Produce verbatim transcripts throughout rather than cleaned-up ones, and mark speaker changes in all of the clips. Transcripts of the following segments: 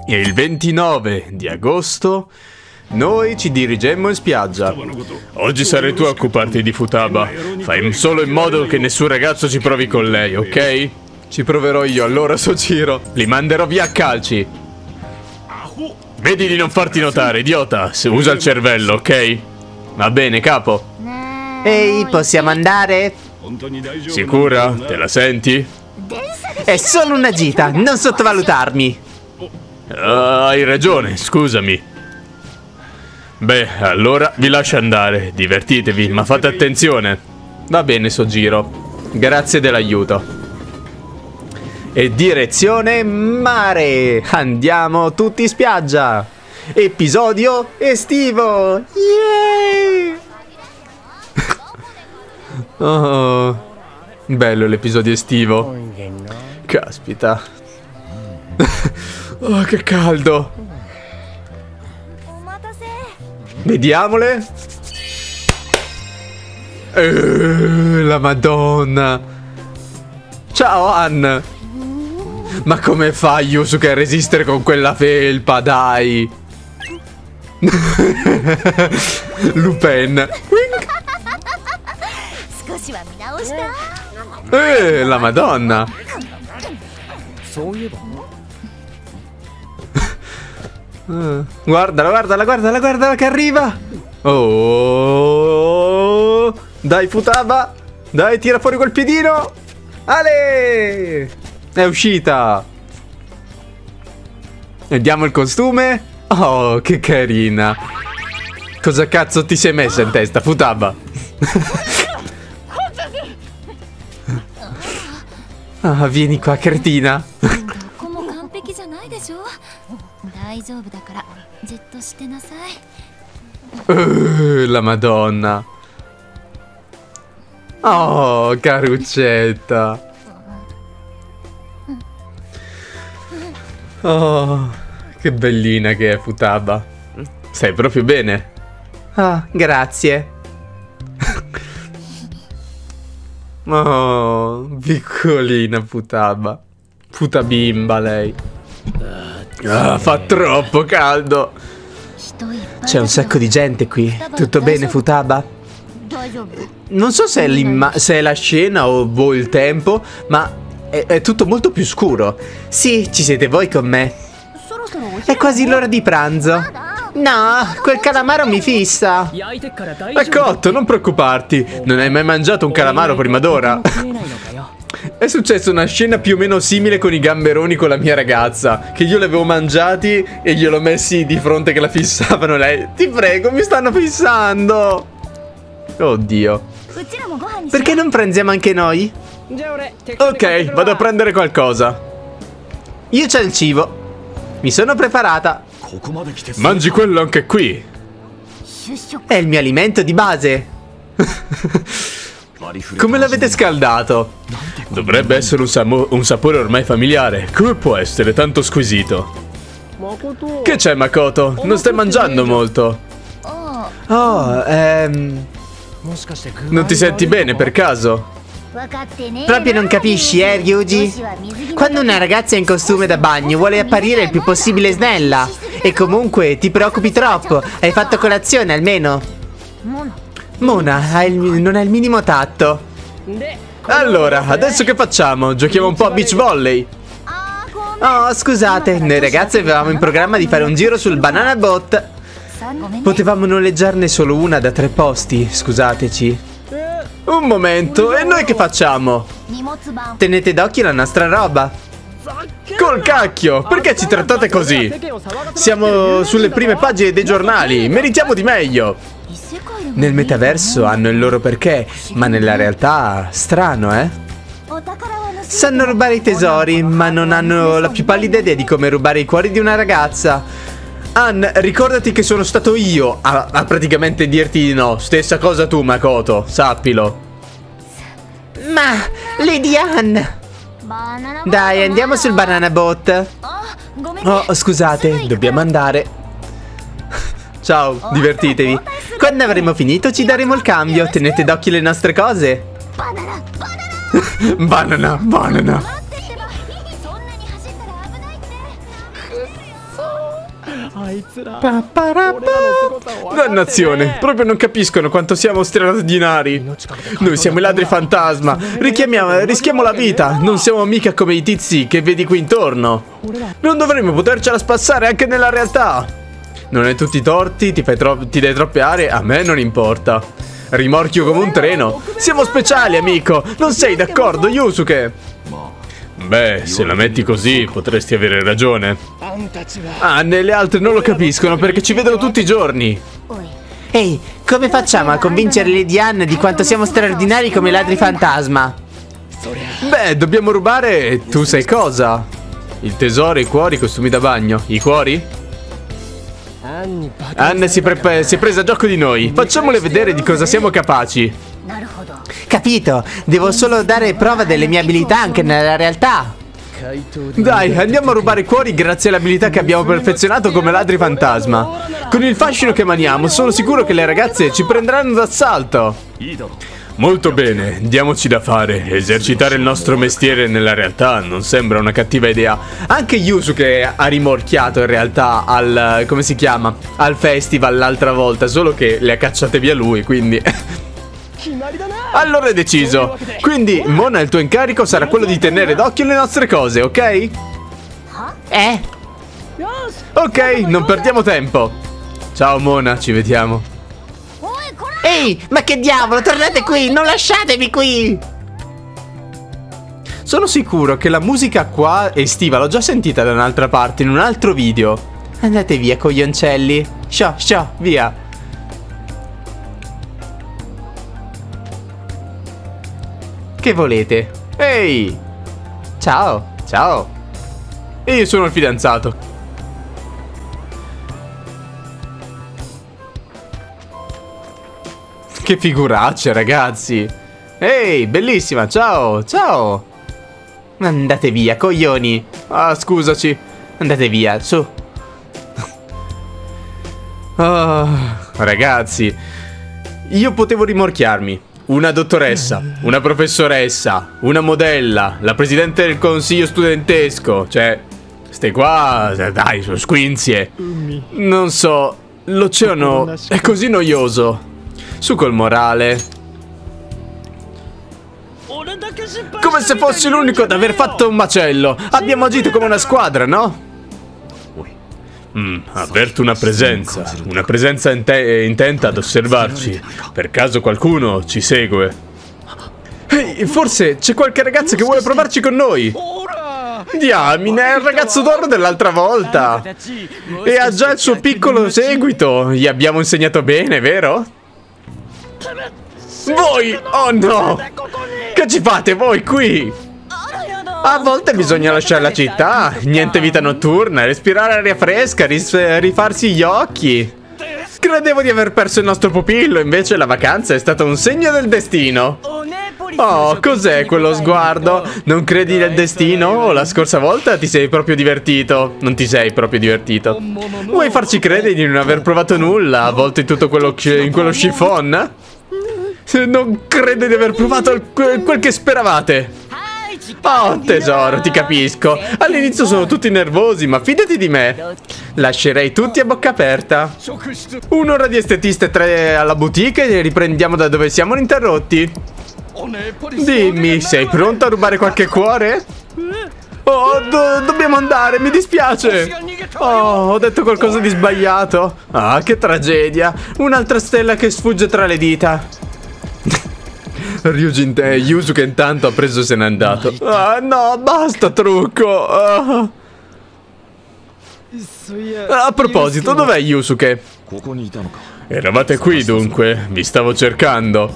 Speaker 1: E il ventinove di agosto noi ci dirigemmo in spiaggia. Oggi sarai tu a occuparti di Futaba. Fai solo in modo che nessun ragazzo ci provi con lei, ok? Ci proverò io, allora Sojiro. Li manderò via a calci. Vedi di non farti notare, idiota. Se usa il cervello, ok? Va bene, capo.
Speaker 2: Ehi, possiamo andare?
Speaker 1: Sicura? Te la senti?
Speaker 2: È solo una gita, non sottovalutarmi.
Speaker 1: Ah, hai ragione, scusami. Beh, allora vi lascio andare. Divertitevi, ma fate attenzione. Va bene, Sojiro. Grazie dell'aiuto. E direzione mare. Andiamo tutti in spiaggia. Episodio estivo. Yeah! Oh, bello l'episodio estivo. Caspita. Oh, che caldo. Vediamole. Eh, la Madonna. Ciao, Ann. Ma come fa Yusuke a resistere con quella felpa, dai? Lupin. Eh, la Madonna. Uh, guardala, guardala, guardala, guardala che arriva. Oh, dai Futaba. Dai, tira fuori quel piedino. Ale, è uscita. Vediamo il costume. Oh, che carina. Cosa cazzo ti sei messa in testa, Futaba? Ah, vieni qua, cretina. Uh, la Madonna. Oh, caruccetta. Oh, che bellina che è Futaba. Stai proprio bene. Ah, grazie. Oh, piccolina Futaba. Puta bimba lei. Ah, fa troppo caldo. C'è un sacco di gente qui. Tutto bene, Futaba? Non so se è, se è la scena o boh, il tempo, ma è, è tutto molto più scuro. Sì, ci siete voi con me. È quasi l'ora di pranzo. No, quel calamaro mi fissa. È cotto, non preoccuparti. Non hai mai mangiato un calamaro prima d'ora? È successa una scena più o meno simile con i gamberoni con la mia ragazza, che io li avevo mangiati e gliel'ho messi di fronte che la fissavano. Lei, ti prego, mi stanno fissando. Oddio. Perché non prendiamo anche noi? Ok, vado a prendere qualcosa. Io c'ho il cibo. Mi sono preparata. Mangi quello anche qui. È il mio alimento di base. Come l'avete scaldato? Dovrebbe essere un, un sapore ormai familiare. Come può essere tanto squisito? Che c'è, Makoto? Non stai mangiando molto. Oh, ehm... non ti senti bene per caso? Proprio non capisci, eh, Ryuji? Quando una ragazza in costume da bagno vuole apparire il più possibile snella. E comunque ti preoccupi troppo. Hai fatto colazione almeno? Mona, hai il, non hai il minimo tatto. Allora, adesso che facciamo? Giochiamo un po' a beach volley? Oh, scusate, noi ragazzi avevamo in programma di fare un giro sul banana boat. Potevamo noleggiarne solo una da tre posti, scusateci. Un momento, e noi che facciamo? Tenete d'occhio la nostra roba. Col cacchio, perché ci trattate così? Siamo sulle prime pagine dei giornali, meritiamo di meglio. Nel metaverso hanno il loro perché, ma nella realtà, strano, eh? Sanno rubare i tesori, ma non hanno la più pallida idea di come rubare i cuori di una ragazza. Ann, ricordati che sono stato io a, a praticamente dirti di no. Stessa cosa tu, Makoto, sappilo. Ma, Lady Ann! Dai, andiamo sul banana boat. Oh, scusate, dobbiamo andare. Ciao, divertitevi. Quando avremo finito ci daremo il cambio. Tenete d'occhio le nostre cose. Banana, banana. Dannazione, proprio non capiscono quanto siamo straordinari. Noi siamo i ladri fantasma. Richiamiamo, rischiamo la vita. Non siamo mica come i tizi che vedi qui intorno. Non dovremmo potercela spassare anche nella realtà. Non hai tutti i torti, ti, fai tro ti dai troppe aree, a me non importa. Rimorchio come un treno. Siamo speciali, amico. Non sei d'accordo, Yusuke? Beh, se la metti così, potresti avere ragione. Ah, le altre non lo capiscono perché ci vedono tutti i giorni.
Speaker 2: Ehi, come facciamo a convincere Lady Anne di quanto siamo straordinari come ladri fantasma?
Speaker 1: Beh, dobbiamo rubare, tu sai cosa? Il tesoro, i cuori, i costumi da bagno. I cuori? Anne si, si è presa a gioco di noi. Facciamole vedere di cosa siamo capaci.
Speaker 2: Capito, devo solo dare prova delle mie abilità anche nella realtà.
Speaker 1: Dai, andiamo a rubare i cuori grazie alle abilità che abbiamo perfezionato come ladri fantasma. Con il fascino che emaniamo, sono sicuro che le ragazze ci prenderanno d'assalto. Molto bene, diamoci da fare. Esercitare il nostro mestiere nella realtà non sembra una cattiva idea. Anche Yusuke ha rimorchiato in realtà al... come si chiama? Al festival l'altra volta, solo che le ha cacciate via lui, quindi... Allora è deciso. Quindi, Mona, il tuo incarico sarà quello di tenere d'occhio le nostre cose, ok?
Speaker 2: Eh?
Speaker 1: Ok, non perdiamo tempo. Ciao Mona, ci vediamo.
Speaker 2: Ehi, ma che diavolo, tornate qui, non lasciatemi qui.
Speaker 1: Sono sicuro che la musica qua estiva l'ho già sentita da un'altra parte, in un altro video.
Speaker 2: Andate via, coglioncelli. Sciò, sciò, via.
Speaker 1: Che volete? Ehi! Ciao, ciao. E io sono il fidanzato. Che figuraccia, ragazzi. Ehi, bellissima, ciao, ciao.
Speaker 2: Andate via, coglioni.
Speaker 1: Ah, scusaci.
Speaker 2: Andate via, su.
Speaker 1: Oh, ragazzi, io potevo rimorchiarmi. Una dottoressa, una professoressa, una modella, la presidente del consiglio studentesco. Cioè, ste qua, dai, sono squinzie. Non so, l'oceano è così noioso. Su col morale. Come se fossi l'unico ad aver fatto un macello. Abbiamo agito come una squadra, no? Mm, avverto una presenza. Una presenza inte intenta ad osservarci. Per caso qualcuno ci segue? Ehi, forse c'è qualche ragazza che vuole provarci con noi. Diamine, è il ragazzo d'oro dell'altra volta. E ha già il suo piccolo seguito. Gli abbiamo insegnato bene, vero? Voi! Oh no! Che ci fate voi qui? A volte bisogna lasciare la città. Niente vita notturna, respirare aria fresca, rifarsi gli occhi. Credevo di aver perso il nostro pupillo, invece la vacanza è stata un segno del destino. Oh, cos'è quello sguardo? Non credi nel destino? O la scorsa volta ti sei proprio divertito? Non ti sei proprio divertito. Vuoi farci credere di non aver provato nulla, avvolto in tutto quello, in quello chiffon? Non credo di aver provato quel che speravate. Oh tesoro, ti capisco. All'inizio sono tutti nervosi, ma fidati di me. Lascerei tutti a bocca aperta. Un'ora di estetista e tre alla boutique e riprendiamo da dove siamo interrotti. Dimmi, sei pronto a rubare qualche cuore? Oh, do dobbiamo andare, mi dispiace. Oh, ho detto qualcosa di sbagliato. Ah, che tragedia. Un'altra stella che sfugge tra le dita. Ryujin e Yusuke intanto ha preso e se n'è andato. Ah no, basta trucco. Ah. A proposito, dov'è Yusuke? Eravate qui dunque, vi stavo cercando.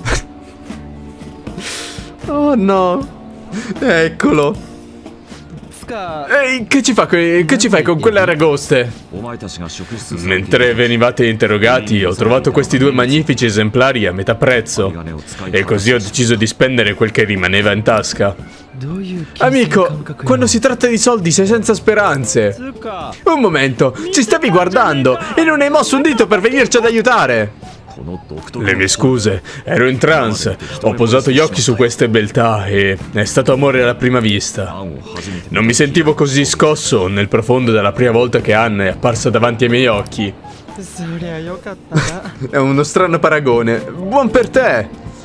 Speaker 1: Oh no. Eccolo. Ehi, che ci, fa che ci fai con quelle aragoste? Mentre venivate interrogati, ho trovato questi due magnifici esemplari a metà prezzo. E così ho deciso di spendere quel che rimaneva in tasca. Amico, quando si tratta di soldi sei senza speranze. Un momento, ci stavi guardando e non hai mosso un dito per venirci ad aiutare. Le mie scuse, ero in trance, ho posato gli occhi su queste beltà e è stato amore alla prima vista. Non mi sentivo così scosso nel profondo della prima volta che Anna è apparsa davanti ai miei occhi. È uno strano paragone. Buon per te!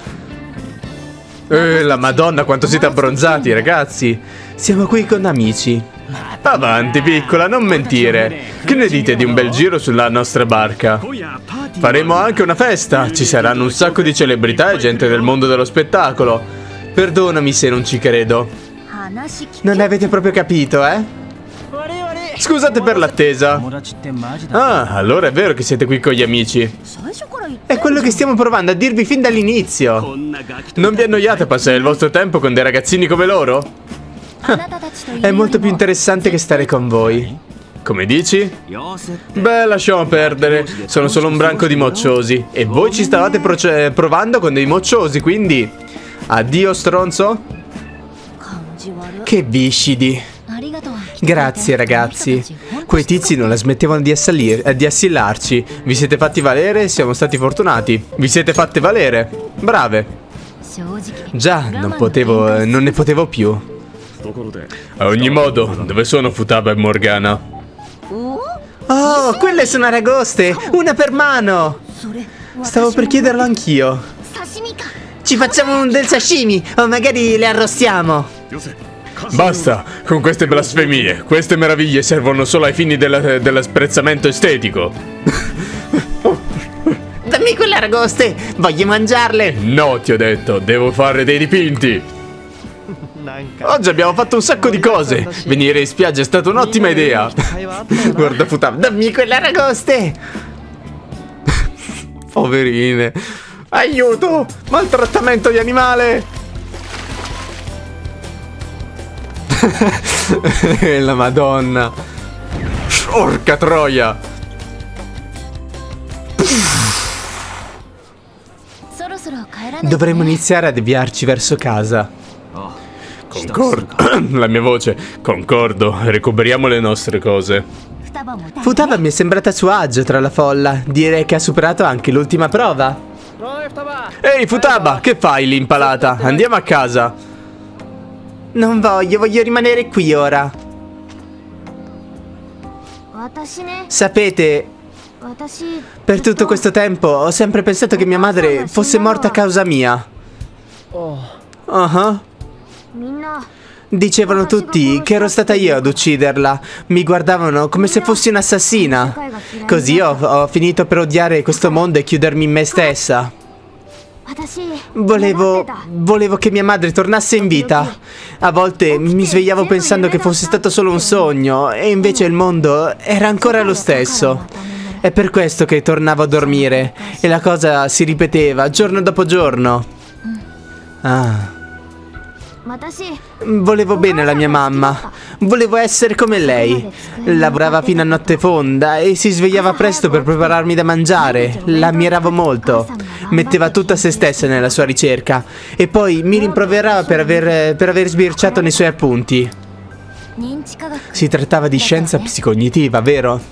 Speaker 1: Eh, la Madonna, quanto siete abbronzati, ragazzi! Siamo qui con amici. Avanti, piccola, non mentire. Che ne dite di un bel giro sulla nostra barca? Faremo anche una festa. Ci saranno un sacco di celebrità e gente del mondo dello spettacolo. Perdonami se non ci credo. Non avete proprio capito, eh? Scusate per l'attesa. Ah, allora è vero che siete qui con gli amici. È quello che stiamo provando a dirvi fin dall'inizio. Non vi annoiate a passare il vostro tempo con dei ragazzini come loro? È molto più interessante che stare con voi. Come dici? Beh, lasciamo perdere. Sono solo un branco di mocciosi. E voi ci stavate provando con dei mocciosi, quindi... Addio, stronzo. Che viscidi. Grazie, ragazzi. Quei tizi non la smettevano di, assalir, di assillarci. Vi siete fatti valere, siamo stati fortunati. Vi siete fatte valere. Brave. Già, non potevo... non ne potevo più. A ogni modo, dove sono Futaba e Morgana? Oh, quelle sono aragoste! Una per mano! Stavo per chiederlo anch'io. Ci facciamo un del sashimi, o magari le arrostiamo. Basta con queste blasfemie. Queste meraviglie servono solo ai fini dell'apprezzamento estetico. Dammi quelle aragoste, voglio mangiarle. No, ti ho detto, devo fare dei dipinti. Oggi abbiamo fatto un sacco di cose. Venire in spiaggia è stata un'ottima idea. Guarda Futaba, dammi quelle aragoste. Poverine. Aiuto, maltrattamento di animale. La Madonna. Porca troia. Dovremmo iniziare a deviarci verso casa. Concordo. La mia voce. Concordo. Recuperiamo le nostre cose. Futaba mi è sembrata a suo agio tra la folla. Direi che ha superato anche l'ultima prova. Ehi Futaba, che fai lì impalata? Andiamo a casa. Non voglio, voglio rimanere qui ora. Sapete, per tutto questo tempo ho sempre pensato che mia madre fosse morta a causa mia. Uh-huh. Dicevano tutti che ero stata io ad ucciderla. Mi guardavano come se fossi un'assassina. Così ho, ho finito per odiare questo mondo e chiudermi in me stessa. Volevo... volevo che mia madre tornasse in vita. A volte mi svegliavo pensando che fosse stato solo un sogno, e invece il mondo era ancora lo stesso. È per questo che tornavo a dormire, e la cosa si ripeteva giorno dopo giorno. Ah... Volevo bene alla mia mamma. Volevo essere come lei. Lavorava fino a notte fonda e si svegliava presto per prepararmi da mangiare. La ammiravo molto. Metteva tutta se stessa nella sua ricerca. E poi mi rimproverava per aver, per aver sbirciato nei suoi appunti. Si trattava di scienza psicognitiva, vero?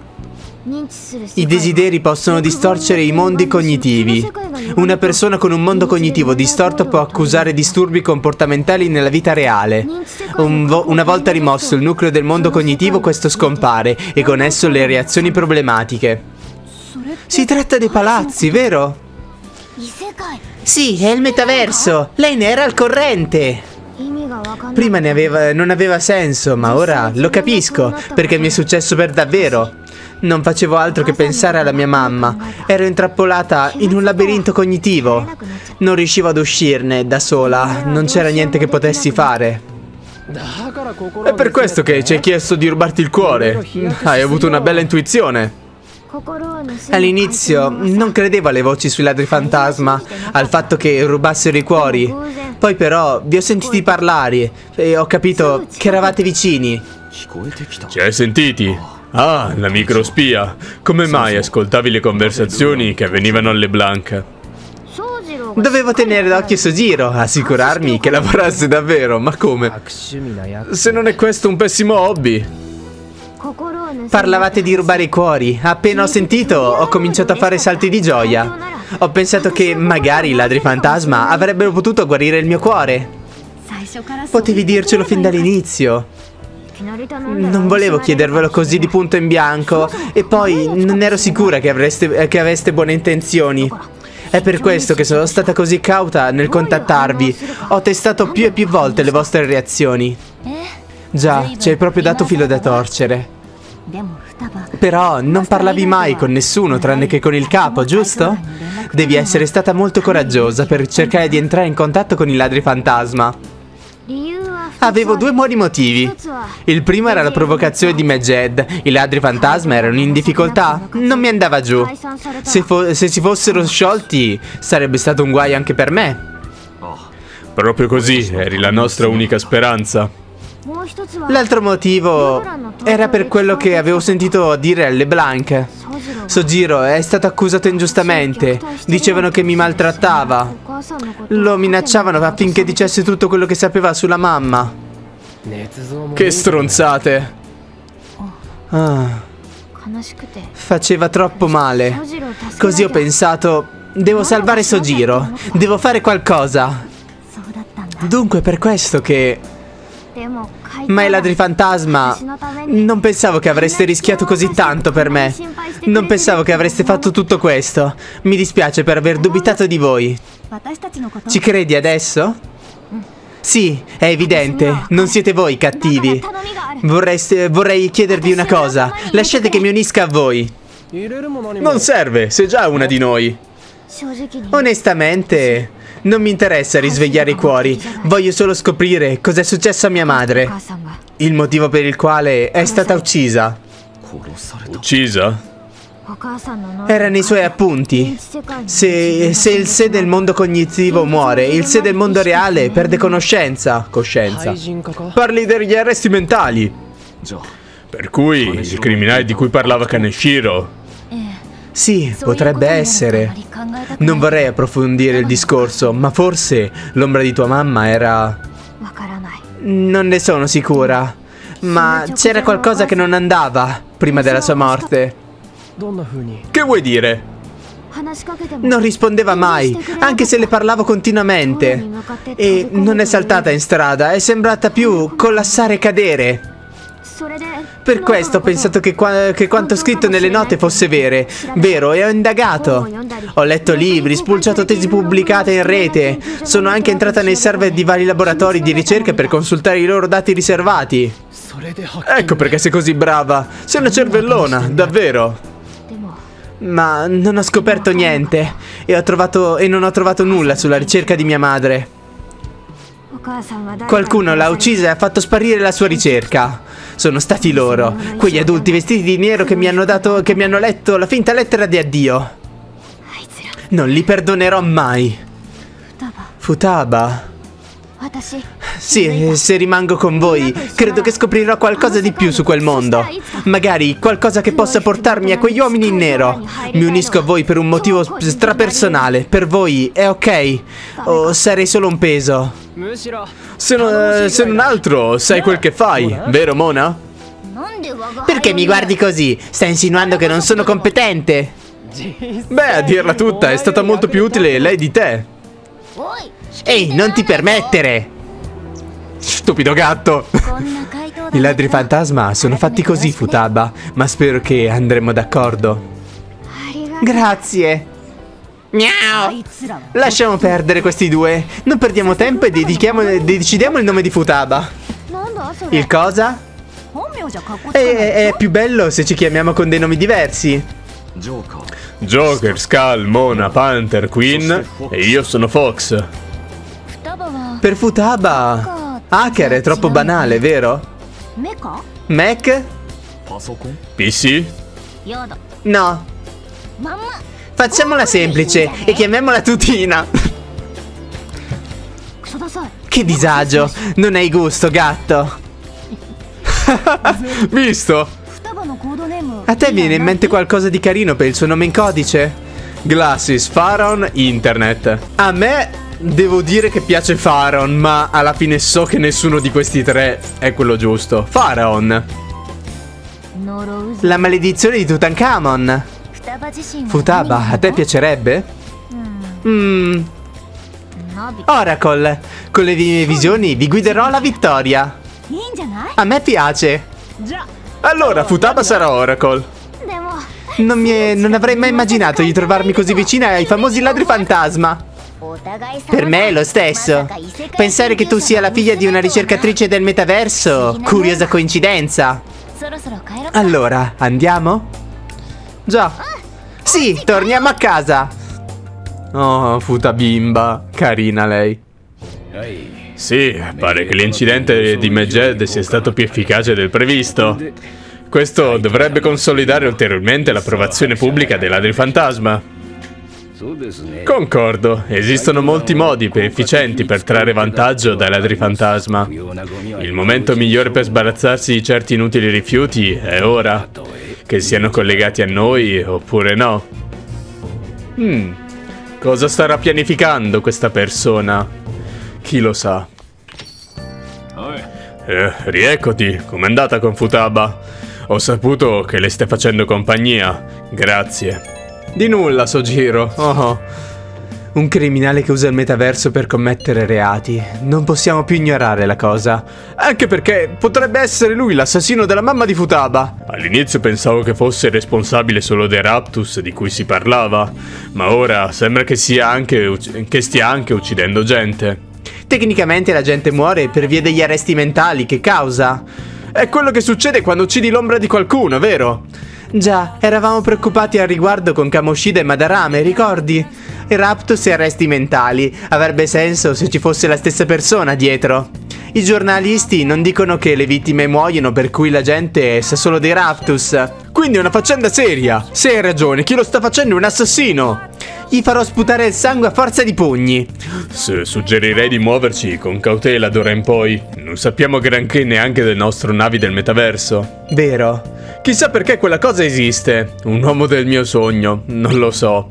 Speaker 1: I desideri possono distorcere i mondi cognitivi. Una persona con un mondo cognitivo distorto può accusare disturbi comportamentali nella vita reale. Un vo- una volta rimosso il nucleo del mondo cognitivo, questo scompare, e con esso le reazioni problematiche. Si tratta dei palazzi, vero? Sì, è il metaverso. Lei ne era al corrente. Prima ne aveva, non aveva senso, ma ora lo capisco, perché mi è successo per davvero. Non facevo altro che pensare alla mia mamma. Ero intrappolata in un labirinto cognitivo. Non riuscivo ad uscirne da sola. Non c'era niente che potessi fare. È per questo che ci hai chiesto di rubarti il cuore. Hai avuto una bella intuizione. All'inizio non credevo alle voci sui ladri fantasma, al fatto che rubassero i cuori. Poi però vi ho sentiti parlare e ho capito che eravate vicini. Ci hai sentiti? Ah, la microspia. Come mai ascoltavi le conversazioni che avvenivano alle Blanca? Dovevo tenere d'occhio Sojiro, assicurarmi che lavorasse davvero. Ma come? Se non è questo un pessimo hobby.
Speaker 2: Parlavate di rubare i cuori. Appena ho sentito, ho cominciato a fare salti di gioia. Ho pensato che magari i ladri fantasma avrebbero potuto guarire il mio cuore. Potevi dircelo fin dall'inizio. Non volevo chiedervelo così di punto in bianco. E poi non ero sicura che, avreste, che aveste buone intenzioni. È per questo che sono stata così cauta nel contattarvi. Ho testato più e più volte le vostre reazioni. Già, ci hai proprio dato filo da torcere. Però non parlavi mai con nessuno tranne che con il capo, giusto? Devi essere stata molto coraggiosa per cercare di entrare in contatto con i ladri fantasma. Avevo due buoni motivi. Il primo era la provocazione di Medjed. I ladri fantasma erano in difficoltà. Non mi andava giù. Se, se si fossero sciolti sarebbe stato un guaio anche per me.
Speaker 1: Proprio così, eri la nostra unica speranza.
Speaker 2: L'altro motivo era per quello che avevo sentito dire a LeBlanc. Sojiro è stato accusato ingiustamente. Dicevano che mi maltrattava. Lo minacciavano affinché dicesse tutto quello che sapeva sulla mamma.
Speaker 1: Che stronzate.
Speaker 2: Ah, faceva troppo male. Così ho pensato, devo salvare Sojiro. Devo fare qualcosa. Dunque per questo che... Ma i ladri fantasma, non pensavo che avreste rischiato così tanto per me. Non pensavo che avreste fatto tutto questo. Mi dispiace per aver dubitato di voi. Ci credi adesso? Sì, è evidente. Non siete voi cattivi. Vorreste, vorrei chiedervi una cosa. Lasciate che mi unisca a voi.
Speaker 1: Non serve, sei già una di noi.
Speaker 2: Onestamente... non mi interessa risvegliare i cuori. Voglio solo scoprire cos'è successo a mia madre. Il motivo per il quale è stata uccisa.
Speaker 1: Uccisa?
Speaker 2: Era nei suoi appunti. Se, se il sé del mondo cognitivo muore, il sé del mondo reale perde conoscenza. Coscienza.
Speaker 1: Parli degli arresti mentali. Per cui il criminale di cui parlava Kaneshiro.
Speaker 2: Sì, potrebbe essere. Non vorrei approfondire il discorso, ma forse l'ombra di tua mamma era... Non ne sono sicura. Ma c'era qualcosa che non andava prima della sua morte.
Speaker 1: Che vuoi dire?
Speaker 2: Non rispondeva mai, anche se le parlavo continuamente. E non è saltata in strada, è sembrata più collassare e cadere. Per questo ho pensato che, qua che quanto scritto nelle note fosse vere, vero, e ho indagato. Ho letto libri, spulciato tesi pubblicate in rete. Sono anche entrata nei server di vari laboratori di ricerca per consultare i loro dati riservati.
Speaker 1: Ecco perché sei così brava. Sei una cervellona, davvero.
Speaker 2: Ma non ho scoperto niente e, ho trovato, e non ho trovato nulla sulla ricerca di mia madre. Qualcuno l'ha uccisa e ha fatto sparire la sua ricerca. Sono stati loro, quegli adulti vestiti di nero che mi hanno dato, che mi hanno letto la finta lettera di addio. Non li perdonerò mai. Futaba. Sì, se rimango con voi, credo che scoprirò qualcosa di più su quel mondo. Magari qualcosa che possa portarmi a quegli uomini in nero. Mi unisco a voi per un motivo strapersonale. Per voi è ok? O sarei solo un peso?
Speaker 1: Se, no, se non altro, sai quel che fai, vero Mona?
Speaker 2: Perché mi guardi così? Stai insinuando che non sono competente?
Speaker 1: Beh, a dirla tutta, è stata molto più utile lei di te.
Speaker 2: Ehi, non ti permettere!
Speaker 1: Stupido gatto!
Speaker 2: I ladri fantasma sono fatti così, Futaba, ma spero che andremo d'accordo. Grazie! Miau! Lasciamo perdere questi due. Non perdiamo tempo e dedichiamo, decidiamo il nome di Futaba. Il cosa? È, è più bello se ci chiamiamo con dei nomi diversi.
Speaker 1: Joker, Skull, Mona, Panther, Queen e io sono Fox.
Speaker 2: Per Futaba, hacker è troppo banale, vero? Mac?
Speaker 1: P C?
Speaker 2: No. Facciamola semplice e chiamiamola Tutina. Che disagio, non hai gusto, gatto.
Speaker 1: Visto?
Speaker 2: A te viene in mente qualcosa di carino per il suo nome in codice?
Speaker 1: Glasses, Pharaon, Internet.
Speaker 2: A me devo dire che piace Pharaon, ma alla fine so che nessuno di questi tre è quello giusto. Pharaon. La maledizione di Tutankhamon. Futaba, a te piacerebbe? Mmm. Oracle, con le mie visioni vi guiderò alla vittoria. A me piace.
Speaker 1: Allora Futaba sarà Oracle.
Speaker 2: Non, mi è, non avrei mai immaginato di trovarmi così vicina ai famosi ladri fantasma. Per me è lo stesso. Pensare che tu sia la figlia di una ricercatrice del metaverso, curiosa coincidenza. Allora, andiamo? Già. Sì, torniamo a casa. Oh, Futabimba, carina lei.
Speaker 1: Sì, pare che l'incidente di Meged sia stato più efficace del previsto. Questo dovrebbe consolidare ulteriormente l'approvazione pubblica dei ladri fantasma. Concordo, esistono molti modi più efficienti per trarre vantaggio dai ladri fantasma. Il momento migliore per sbarazzarsi di certi inutili rifiuti è ora, che siano collegati a noi oppure no. Hmm, cosa starà pianificando questa persona? Chi lo sa? Eh, rieccoti, com'è andata con Futaba? Ho saputo che le stai facendo compagnia, grazie.
Speaker 2: Di nulla, Sojiro. Oh, un criminale che usa il metaverso per commettere reati. Non possiamo più ignorare la cosa. Anche perché potrebbe essere lui l'assassino della mamma di Futaba.
Speaker 1: All'inizio pensavo che fosse responsabile solo dei raptus di cui si parlava, ma ora sembra che sia anche che stia anche uccidendo gente.
Speaker 2: Tecnicamente la gente muore per via degli arresti mentali che causa.
Speaker 1: È quello che succede quando uccidi l'ombra di qualcuno, vero?
Speaker 2: Già, eravamo preoccupati al riguardo con Kamoshida e Madarame, ricordi? Raptus e arresti mentali. Avrebbe senso se ci fosse la stessa persona dietro. I giornalisti non dicono che le vittime muoiono per cui la gente sa solo dei raptus.
Speaker 1: Quindi è una faccenda seria. Se hai ragione, chi lo sta facendo è un assassino.
Speaker 2: Gli farò sputare il sangue a forza di pugni.
Speaker 1: S- suggerirei di muoverci con cautela d'ora in poi. Non sappiamo granché neanche del nostro Navi del metaverso.
Speaker 2: Vero.
Speaker 1: Chissà perché quella cosa esiste. Un uomo del mio sogno, non lo so.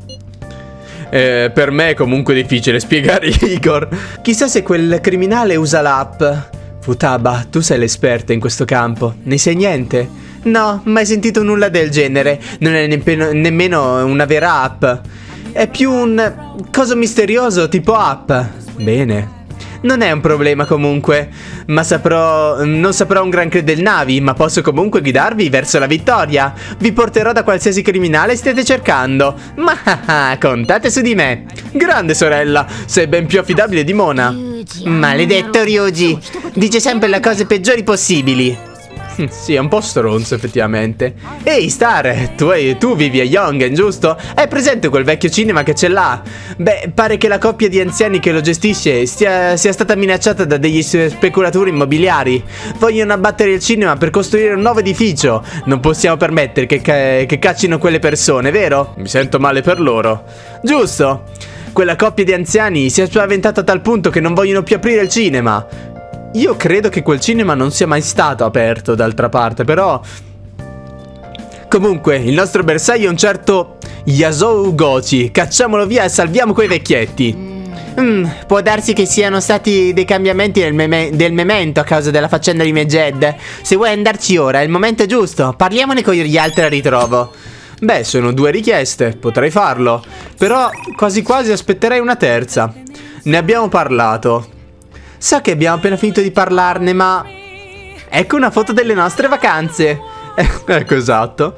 Speaker 1: Eh, per me è comunque difficile spiegare, Igor.
Speaker 2: Chissà se quel criminale usa l'app. Futaba, tu sei l'esperta in questo campo. Ne sai niente? No, mai sentito nulla del genere. Non è nemmeno, nemmeno una vera app. È più un coso misterioso tipo app. Bene. Non è un problema comunque. Ma saprò... non saprò un granché del Navi, ma posso comunque guidarvi verso la vittoria. Vi porterò da qualsiasi criminale stiate cercando. Ma contate su di me.
Speaker 1: Grande sorella, sei ben più affidabile di Mona.
Speaker 2: Maledetto Ryuji. Dice sempre le cose peggiori possibili.
Speaker 1: Sì, è un po' stronzo effettivamente.
Speaker 2: Ehi Star, tu, tu vivi a Yongen, giusto? Hai presente quel vecchio cinema che c'è là? Beh, pare che la coppia di anziani che lo gestisce stia, sia stata minacciata da degli speculatori immobiliari. Vogliono abbattere il cinema per costruire un nuovo edificio. Non possiamo permettere che, che, che caccino quelle persone, vero?
Speaker 1: Mi sento male per loro.
Speaker 2: Giusto. Quella coppia di anziani si è spaventata a tal punto che non vogliono più aprire il cinema. Io credo che quel cinema non sia mai stato aperto, d'altra parte, però... Comunque, il nostro bersaglio è un certo Yasou Gochi. Cacciamolo via e salviamo quei vecchietti. Mm, può darsi che siano stati dei cambiamenti del, meme del memento a causa della faccenda di Meged. Se vuoi andarci ora, è il momento giusto. Parliamone con gli altri a ritrovo.
Speaker 1: Beh, sono due richieste, potrei farlo. Però quasi quasi aspetterei una terza. Ne abbiamo parlato.
Speaker 2: So che abbiamo appena finito di parlarne, ma... Ecco una foto delle nostre vacanze.
Speaker 1: Ecco, esatto.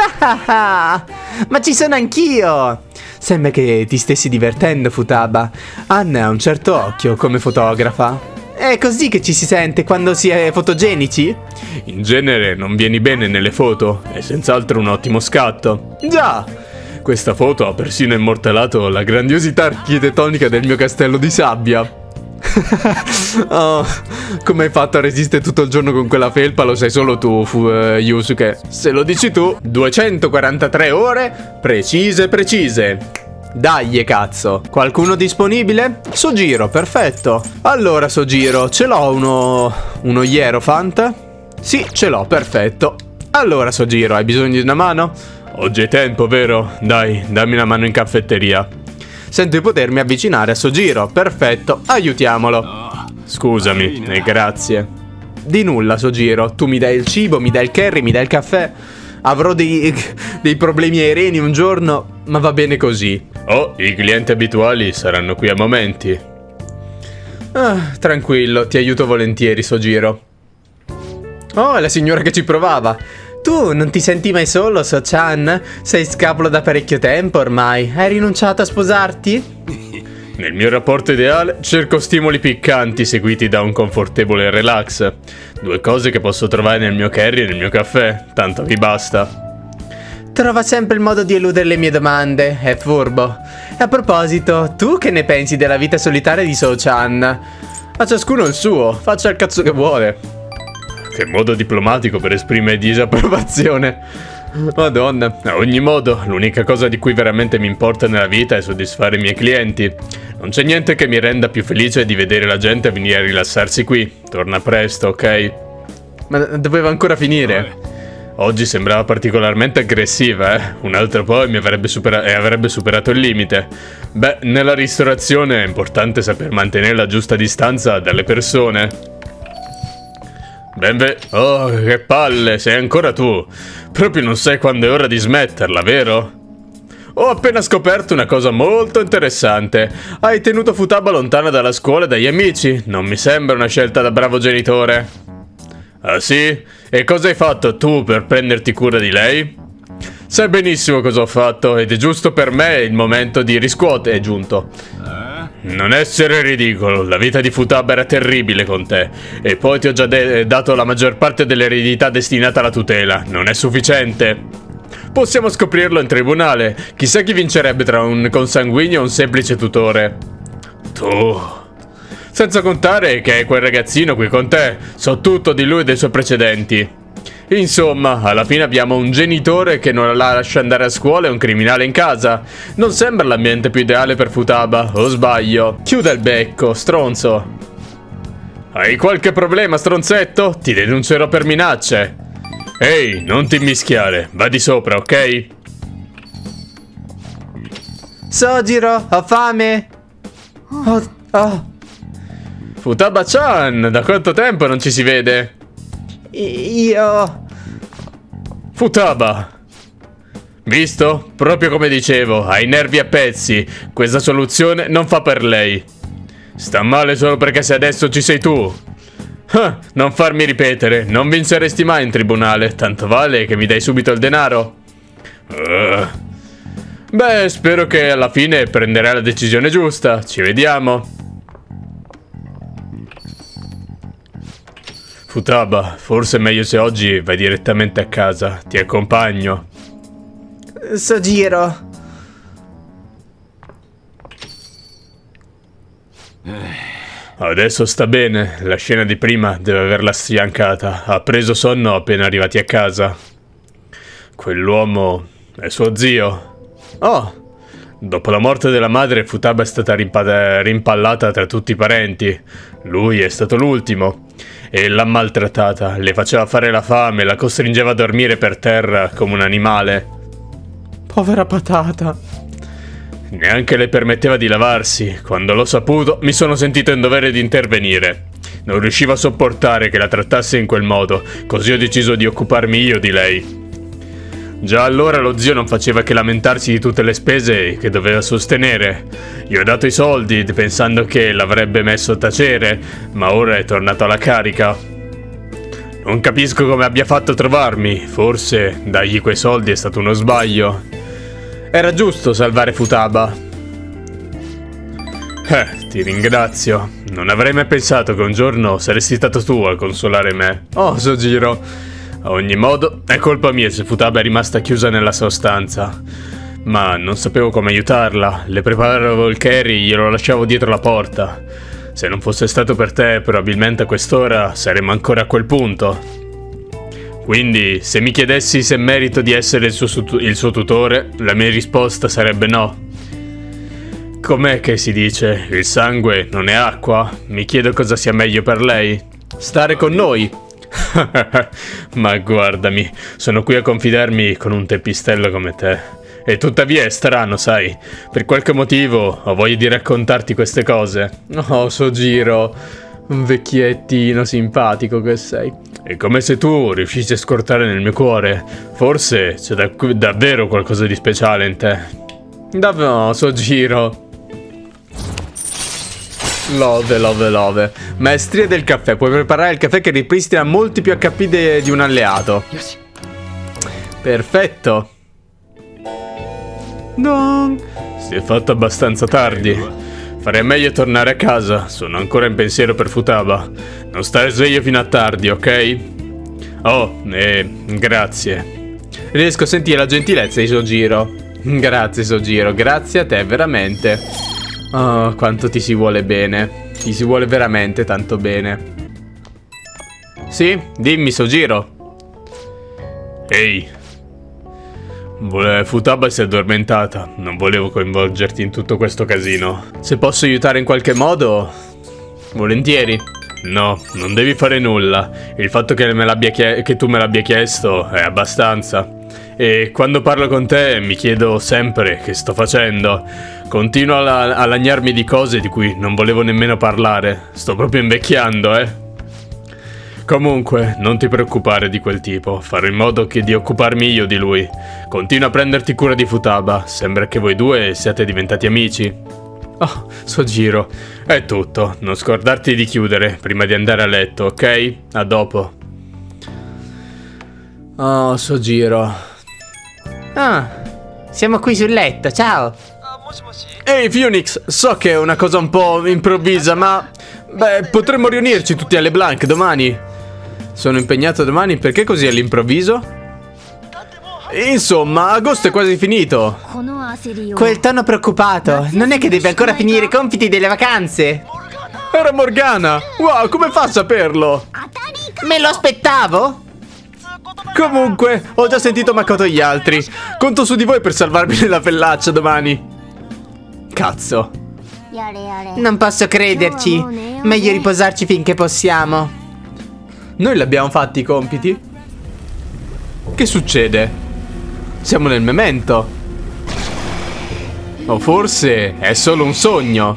Speaker 2: Ma ci sono anch'io. Sembra che ti stessi divertendo, Futaba.
Speaker 1: Anna ha un certo occhio come fotografa.
Speaker 2: È così che ci si sente quando si è fotogenici?
Speaker 1: In genere non vieni bene nelle foto. È senz'altro un ottimo scatto.
Speaker 2: Già.
Speaker 1: Questa foto ha persino immortalato la grandiosità architettonica del mio castello di sabbia. Oh, come hai fatto a resistere tutto il giorno con quella felpa lo sai solo tu, uh, Yusuke. Se lo dici tu. Duecentoquarantatré ore precise precise. Dai cazzo. Qualcuno disponibile? Sojiro, perfetto. Allora Sojiro, ce l'ho uno... uno Hierophant? Sì, ce l'ho, perfetto. Allora Sojiro, hai bisogno di una mano? Oggi è tempo, vero? Dai, dammi una mano in caffetteria. Sento di potermi avvicinare a Sojiro, perfetto, aiutiamolo. Scusami, e grazie. Di nulla Sojiro, tu mi dai il cibo, mi dai il curry, mi dai il caffè.
Speaker 2: Avrò dei, dei problemi ai reni un giorno, ma va bene così.
Speaker 1: Oh, i clienti abituali saranno qui a momenti.
Speaker 2: Ah, tranquillo, ti aiuto volentieri, Sojiro. Oh, è la signora che ci provava. Tu non ti senti mai solo, So-chan? Sei scapolo da parecchio tempo ormai. Hai rinunciato a sposarti?
Speaker 1: Nel mio rapporto ideale cerco stimoli piccanti seguiti da un confortevole relax. Due cose che posso trovare nel mio curry e nel mio caffè, tanto vi basta.
Speaker 2: Trova sempre il modo di eludere le mie domande, è furbo. A proposito, tu che ne pensi della vita solitaria di So-chan?
Speaker 1: A ciascuno il suo, faccia il cazzo che vuole. Che modo diplomatico per esprimere disapprovazione. Madonna. A ogni modo, l'unica cosa di cui veramente mi importa nella vita è soddisfare i miei clienti. Non c'è niente che mi renda più felice di vedere la gente venire a rilassarsi qui. Torna presto, ok?
Speaker 2: Ma doveva ancora finire.
Speaker 1: Oggi sembrava particolarmente aggressiva, eh? Un altro po' e mi avrebbe, supera- e avrebbe superato il limite. Beh, nella ristorazione è importante saper mantenere la giusta distanza dalle persone. Benve... Oh, che palle, sei ancora tu. Proprio non sai quando è ora di smetterla, vero? Ho appena scoperto una cosa molto interessante. Hai tenuto Futaba lontana dalla scuola e dagli amici. Non mi sembra una scelta da bravo genitore. Ah sì? E cosa hai fatto tu per prenderti cura di lei? Sai benissimo cosa ho fatto ed è giusto per me il momento di riscuotere, è giunto. Non essere ridicolo, la vita di Futaba era terribile con te. E poi ti ho già dato la maggior parte dell'eredità destinata alla tutela. Non è sufficiente? Possiamo scoprirlo in tribunale. Chissà chi vincerebbe tra un consanguigno e un semplice tutore. Tu... Senza contare che è quel ragazzino qui con te. So tutto di lui e dei suoi precedenti. Insomma, alla fine abbiamo un genitore che non la lascia andare a scuola e un criminale in casa. Non sembra l'ambiente più ideale per Futaba, o sbaglio? Chiuda il becco, stronzo. Hai qualche problema, stronzetto? Ti denuncerò per minacce. Ehi, non ti mischiare, va di sopra, ok?
Speaker 2: Sojiro, ho fame. Oh, oh.
Speaker 1: Futaba-chan, da quanto tempo non ci si vede?
Speaker 2: Io...
Speaker 1: Futaba! Visto? Proprio come dicevo, hai i nervi a pezzi. Questa soluzione non fa per lei. Sta male solo perché se adesso ci sei tu. Ah, non farmi ripetere, non vinceresti mai in tribunale. Tanto vale che mi dai subito il denaro. Uh. Beh, spero che alla fine prenderai la decisione giusta. Ci vediamo. Futaba, forse è meglio se oggi vai direttamente a casa. Ti accompagno.
Speaker 2: Sojiro.
Speaker 1: Adesso sta bene. La scena di prima deve averla sfiancata. Ha preso sonno appena arrivati a casa. Quell'uomo è suo zio. Oh! Dopo la morte della madre, Futaba è stata rimpallata tra tutti i parenti. Lui è stato l'ultimo. E l'ha maltrattata, le faceva fare la fame, la costringeva a dormire per terra come un animale.
Speaker 2: Povera patata.
Speaker 1: Neanche le permetteva di lavarsi. Quando l'ho saputo, mi sono sentito in dovere di intervenire. Non riuscivo a sopportare che la trattasse in quel modo, così ho deciso di occuparmi io di lei. Già allora lo zio non faceva che lamentarsi di tutte le spese che doveva sostenere. Gli ho dato i soldi pensando che l'avrebbe messo a tacere, ma ora è tornato alla carica. Non capisco come abbia fatto a trovarmi, forse dargli quei soldi è stato uno sbaglio. Era giusto salvare Futaba. Eh, ti ringrazio. Non avrei mai pensato che un giorno saresti stato tu a consolare me. Oh, Sojiro. A ogni modo, è colpa mia se Futaba è rimasta chiusa nella sua stanza. Ma non sapevo come aiutarla. Le preparavo il curry, glielo lasciavo dietro la porta. Se non fosse stato per te, probabilmente a quest'ora saremmo ancora a quel punto. Quindi, se mi chiedessi se merito di essere il suo, il suo tutore, la mia risposta sarebbe no. Com'è che si dice? Il sangue non è acqua? Mi chiedo cosa sia meglio per lei. Stare con noi. Ma guardami, sono qui a confidarmi con un teppistello come te. E tuttavia è strano, sai. Per qualche motivo ho voglia di raccontarti queste cose.
Speaker 2: Oh, Sojiro.
Speaker 1: Un vecchiettino simpatico che sei. È come se tu riuscissi a scortare nel mio cuore. Forse c'è da davvero qualcosa di speciale in te. Davvero, Sojiro. Love, love, love. Maestria del caffè. Puoi preparare il caffè che ripristina molti più H P di un alleato. Perfetto. No. Si è fatto abbastanza tardi. Farei meglio tornare a casa. Sono ancora in pensiero per Futaba. Non stare sveglio fino a tardi, ok? Oh, eh, grazie. Riesco a sentire la gentilezza di Sojiro. Grazie, Sojiro. Grazie a te, veramente. Oh, quanto ti si vuole bene. Ti si vuole veramente tanto bene. Sì? Dimmi, Sojiro. Ehi. Futaba si è addormentata. Non volevo coinvolgerti in tutto questo casino. Se posso aiutare in qualche modo, volentieri. No, non devi fare nulla. Il fatto che, me l'abbia che tu me l'abbia chiesto è abbastanza. E quando parlo con te mi chiedo sempre che sto facendo. Continuo a, a lagnarmi di cose di cui non volevo nemmeno parlare. Sto proprio invecchiando, eh. Comunque, non ti preoccupare di quel tipo. Farò in modo che di occuparmi io di lui. Continua a prenderti cura di Futaba. Sembra che voi due siate diventati amici. Oh, Sojiro. È tutto. Non scordarti di chiudere prima di andare a letto, ok? A dopo. Oh, Sojiro.
Speaker 2: Ah, siamo qui sul letto, ciao.
Speaker 1: Ehi, Phoenix. So che è una cosa un po' improvvisa, ma... Beh, potremmo riunirci tutti alle Blanc domani. Sono impegnato domani, perché così all'improvviso? Insomma, agosto è quasi finito.
Speaker 2: Quel tono preoccupato. Non è che devi ancora finire i compiti delle vacanze?
Speaker 1: Era Morgana. Wow, come fa a saperlo?
Speaker 2: Me lo aspettavo?
Speaker 1: Comunque, ho già sentito Makoto e gli altri. Conto su di voi per salvarmi nella pellaccia domani. Cazzo.
Speaker 2: Non posso crederci. Meglio riposarci finché possiamo.
Speaker 1: Noi li abbiamo fatti i compiti? Che succede? Siamo nel memento. O forse è solo un sogno.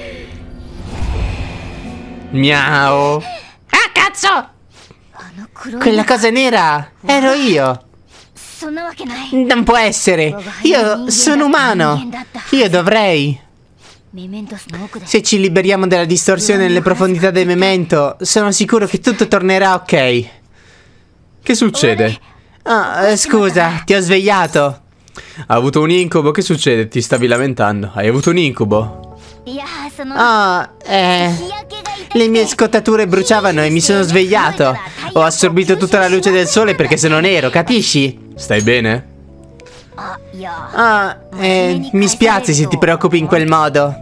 Speaker 1: Miau.
Speaker 2: Ah, cazzo! Quella cosa nera ero io. Non può essere. Io sono umano. Io dovrei. Se ci liberiamo dalla distorsione nelle profondità del memento, sono sicuro che tutto tornerà ok.
Speaker 1: Che succede?
Speaker 2: Ah, oh, scusa, ti ho svegliato.
Speaker 1: Ha avuto un incubo? Che succede? Ti stavi lamentando? Hai avuto un incubo?
Speaker 2: Oh, eh... Le mie scottature bruciavano e mi sono svegliato. Ho assorbito tutta la luce del sole perché sono nero, capisci?
Speaker 1: Stai bene?
Speaker 2: Ah, eh, mi spiace se ti preoccupi in quel modo.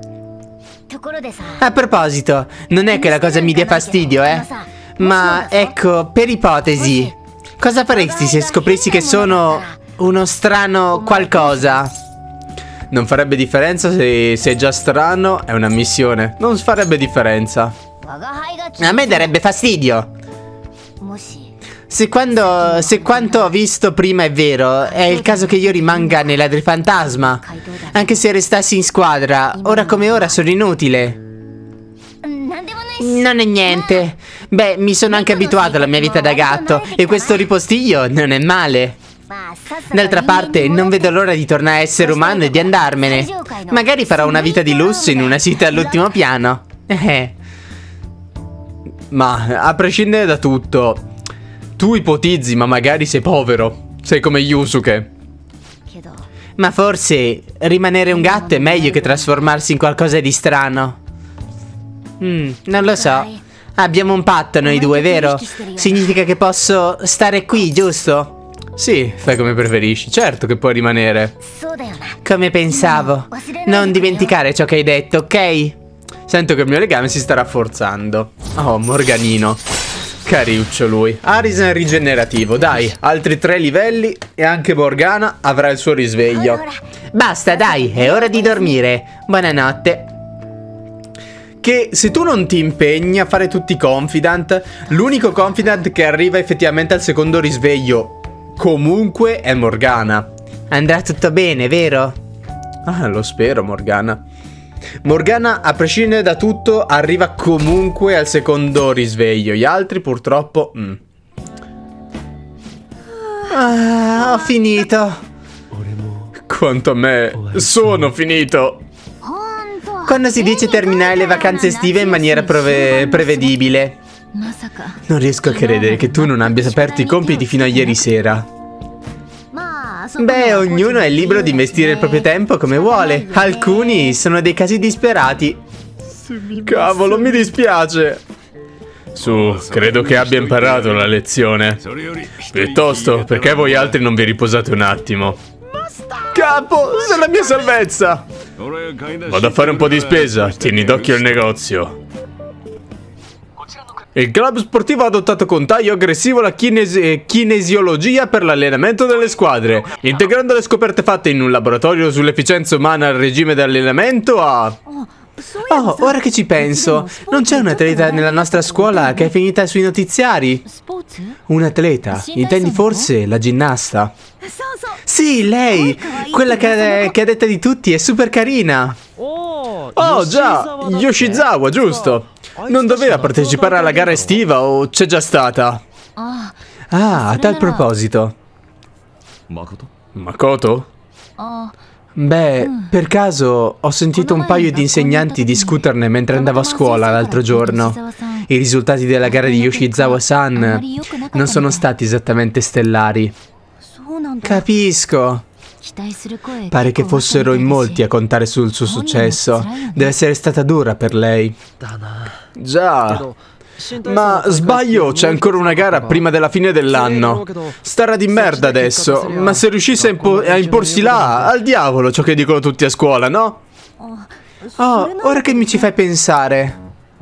Speaker 2: A proposito, non è che la cosa mi dia fastidio, eh? Ma ecco, per ipotesi, cosa faresti se scoprissi che sono uno strano qualcosa?
Speaker 1: Non farebbe differenza se sei già strano, è una missione. Non farebbe differenza.
Speaker 2: A me darebbe fastidio. Se quando, se quanto ho visto prima è vero, è il caso che io rimanga nell'Adrifantasma. Anche se restassi in squadra, ora come ora sono inutile. Non è niente. Beh, mi sono anche abituato alla mia vita da gatto e questo ripostiglio non è male. D'altra parte, non vedo l'ora di tornare a essere umano e di andarmene. Magari farò una vita di lusso in una città all'ultimo piano. Eh.
Speaker 1: Ma, a prescindere da tutto, tu ipotizzi, ma magari sei povero. Sei come Yusuke.
Speaker 2: Ma forse rimanere un gatto è meglio che trasformarsi in qualcosa di strano. Mm, non lo so. Abbiamo un patto noi due, vero? Significa che posso stare qui, giusto?
Speaker 1: Sì, fai come preferisci. Certo che puoi rimanere.
Speaker 2: Come pensavo. Non dimenticare ciò che hai detto, ok?
Speaker 1: Sento che il mio legame si sta rafforzando. Oh, Morganino. Cariuccio lui. Arisen rigenerativo. Dai, altri tre livelli e anche Morgana avrà il suo risveglio.
Speaker 2: Basta, dai, è ora di dormire. Buonanotte.
Speaker 1: Che se tu non ti impegni a fare tutti i confidant, l'unico confidant che arriva effettivamente al secondo risveglio comunque è Morgana.
Speaker 2: Andrà tutto bene, vero?
Speaker 1: Ah, lo spero, Morgana.
Speaker 2: Morgana, a prescindere da tutto, arriva comunque al secondo risveglio. Gli altri purtroppo... Mm. Ah, ho finito.
Speaker 1: Quanto a me, sono finito.
Speaker 2: Quando si dice terminare le vacanze estive in maniera prove prevedibile. Non riesco a credere che tu non abbia aperto i compiti fino a ieri sera. Beh, ognuno è libero di investire il proprio tempo come vuole. Alcuni sono dei casi disperati.
Speaker 1: Cavolo, mi dispiace. Su, credo che abbia imparato la lezione. Piuttosto, perché voi altri non vi riposate un attimo? Capo, sei la mia salvezza. Vado a fare un po' di spesa, tieni d'occhio il negozio. Il club sportivo ha adottato con taglio aggressivo la kinesi kinesiologia per l'allenamento delle squadre, integrando le scoperte fatte in un laboratorio sull'efficienza umana al regime di allenamento a...
Speaker 2: Oh, ora che ci penso, non c'è un atleta nella nostra scuola che è finita sui notiziari? Un atleta? Intendi forse la ginnasta? Sì, lei! Quella che, che a detta di tutti è super carina!
Speaker 1: Oh già, Yoshizawa, giusto? Non doveva partecipare alla gara estiva o c'è già stata?
Speaker 2: Ah, a tal proposito.
Speaker 1: Makoto?
Speaker 2: Beh, per caso ho sentito un paio di insegnanti discuterne mentre andavo a scuola l'altro giorno. I risultati della gara di Yoshizawa-san non sono stati esattamente stellari. Capisco. Pare che fossero in molti a contare sul suo successo. Deve essere stata dura per lei.
Speaker 1: Già. Ma sbaglio, c'è ancora una gara prima della fine dell'anno. Starà di merda adesso, ma se riuscisse a, impo a imporsi là, al diavolo ciò che dicono tutti a scuola, no?
Speaker 2: Oh, ora che mi ci fai pensare,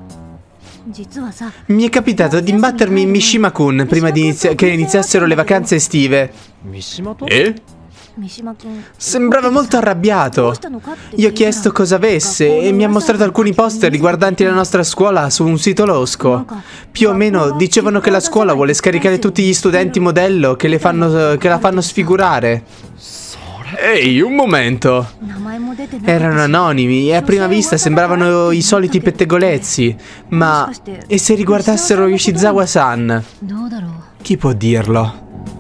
Speaker 2: mi è capitato di imbattermi in Mishima-kun prima di inizi che iniziassero le vacanze estive.
Speaker 1: E?
Speaker 2: Sembrava molto arrabbiato. Gli ho chiesto cosa avesse e mi ha mostrato alcuni poster riguardanti la nostra scuola su un sito losco. Più o meno dicevano che la scuola vuole scaricare tutti gli studenti modello che, le fanno, che la fanno sfigurare.
Speaker 1: Ehi, un momento.
Speaker 2: Erano anonimi e a prima vista sembravano i soliti pettegolezzi. Ma e se riguardassero Yoshizawa-san? Chi può dirlo?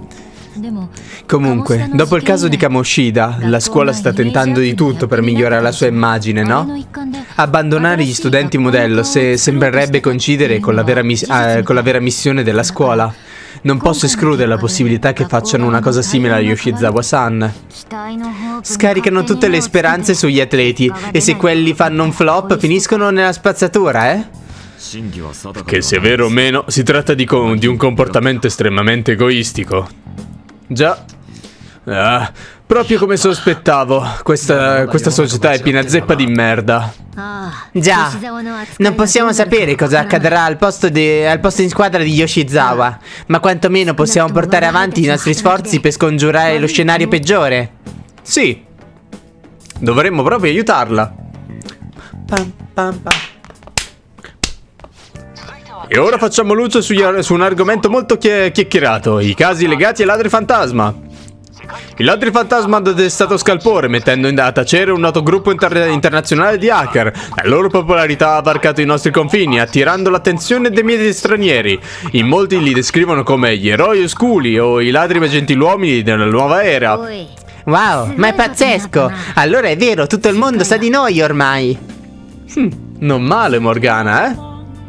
Speaker 2: Comunque, dopo il caso di Kamoshida, la scuola sta tentando di tutto per migliorare la sua immagine, no? Abbandonare gli studenti modello se sembrerebbe coincidere con la vera, eh, con la vera missione della scuola. Non posso escludere la possibilità che facciano una cosa simile a Yoshizawa-san. Scaricano tutte le speranze sugli atleti e se quelli fanno un flop finiscono nella spazzatura, eh?
Speaker 1: Che sia vero o meno, si tratta di, di un comportamento estremamente egoistico. Già. Ah, proprio come sospettavo, questa, questa società è piena zeppa di merda.
Speaker 2: Già, non possiamo sapere cosa accadrà al posto, di, al posto in squadra di Yoshizawa, ma quantomeno possiamo portare avanti i nostri sforzi per scongiurare lo scenario peggiore.
Speaker 1: Sì, dovremmo proprio aiutarla.
Speaker 2: Pam, pam, pam.
Speaker 1: E ora facciamo luce su, su un argomento molto chiacchierato, i casi legati ai ladri fantasma. I ladri fantasma hanno destato scalpore, mettendo in a tacere un noto gruppo inter internazionale di hacker. La loro popolarità ha varcato i nostri confini, attirando l'attenzione dei media stranieri. In molti li descrivono come gli eroi oscuri o i ladri gentiluomini della nuova era.
Speaker 2: Wow, ma è pazzesco! Allora è vero, tutto il mondo sa di noi ormai.
Speaker 1: Hm, non male, Morgana, eh?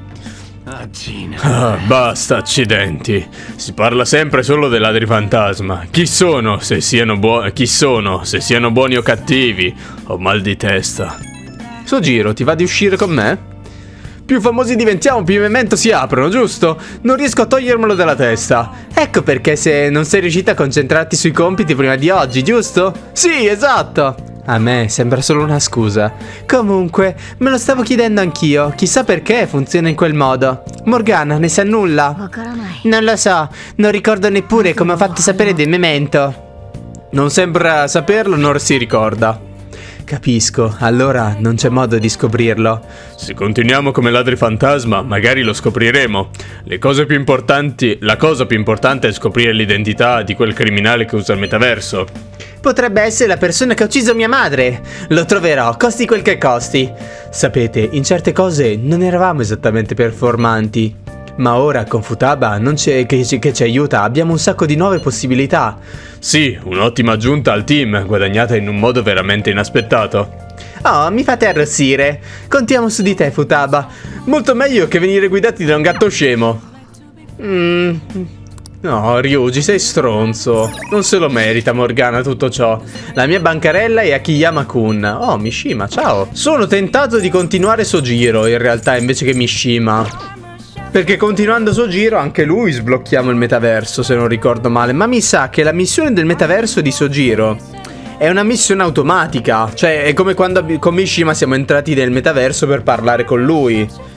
Speaker 1: Ah, basta, accidenti. Si parla sempre solo dei ladri fantasma. Chi sono, se siano buoni, chi sono, se siano buoni o cattivi? Ho mal di testa. Sojiro, ti va di uscire con me? Più famosi diventiamo, più i memento si aprono, giusto? Non riesco a togliermelo dalla testa. Ecco perché se non sei riuscita a concentrarti sui compiti prima di oggi, giusto? Sì, esatto. A me sembra solo una scusa. Comunque, me lo stavo chiedendo anch'io. Chissà perché funziona in quel modo. Morgana, ne sa nulla? Non lo so. Non ricordo neppure come ho fatto sapere del memento. Non sembra saperlo, non si ricorda.
Speaker 2: Capisco, allora non c'è modo di scoprirlo.
Speaker 1: Se continuiamo come ladri fantasma, magari lo scopriremo. Le cose più importanti, la cosa più importante è scoprire l'identità di quel criminale che usa il metaverso.
Speaker 2: Potrebbe essere la persona che ha ucciso mia madre. Lo troverò, costi quel che costi. Sapete, in certe cose non eravamo esattamente performanti. Ma ora con Futaba non c'è che, che ci aiuta, abbiamo un sacco di nuove possibilità.
Speaker 1: Sì, un'ottima aggiunta al team, guadagnata in un modo veramente inaspettato.
Speaker 2: Oh, mi fate arrossire. Contiamo su di te, Futaba.
Speaker 1: Molto meglio che venire guidati da un gatto scemo.
Speaker 2: Mmm...
Speaker 1: No, Ryuji, sei stronzo. Non se lo merita Morgana tutto ciò.
Speaker 2: La mia bancarella è Akiyama-kun. Oh, Mishima, ciao.
Speaker 1: Sono tentato di continuare Sojiro, in realtà, invece che Mishima. Perché continuando Sojiro anche lui sblocchiamo il metaverso, se non ricordo male. Ma mi sa che la missione del metaverso di Sojiro è una missione automatica. Cioè, è come quando con Mishima siamo entrati nel metaverso per parlare con lui.